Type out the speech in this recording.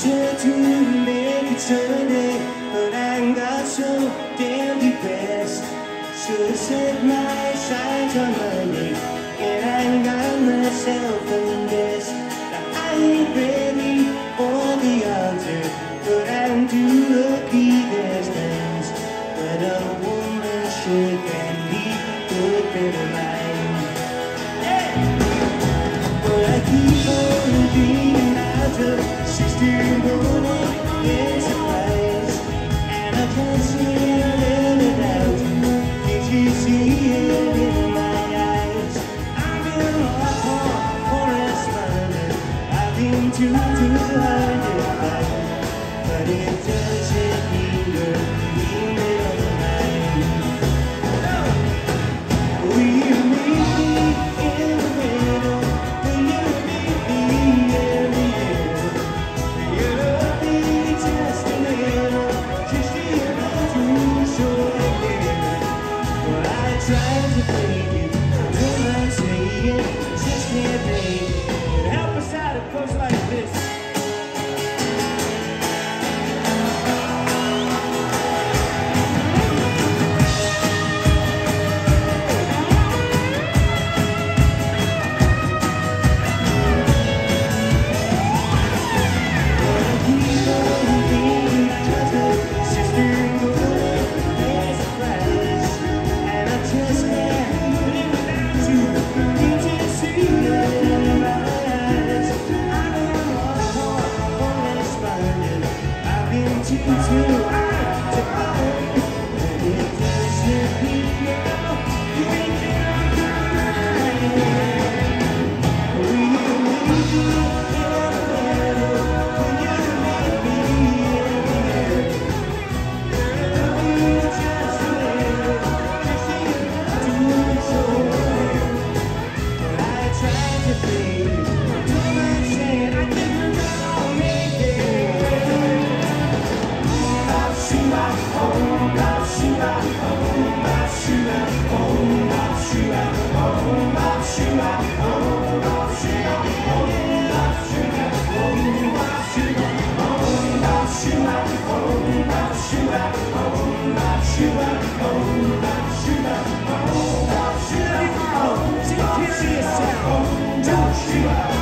tried to make it Sunday, but I got so damn depressed. Should've set my sights on Monday, and I got myself undressed. Now I ain't ready for the altar, but I'm too lucky there's times when a woman should can be good for mine. But I keep on dreaming out of 16 morning and surprise, and I can't live it out. Did you see it in my eyes? I've been lost for a smile. I've been too hard to find, but it doesn't mean you're leaving on the line. Will you meet me in the middle? Will you meet me in the middle? Will you love me just a little? Just enough to show it. Well, I tried to play it, till I say it, just can't make it. Help us out, it goes like this. Don't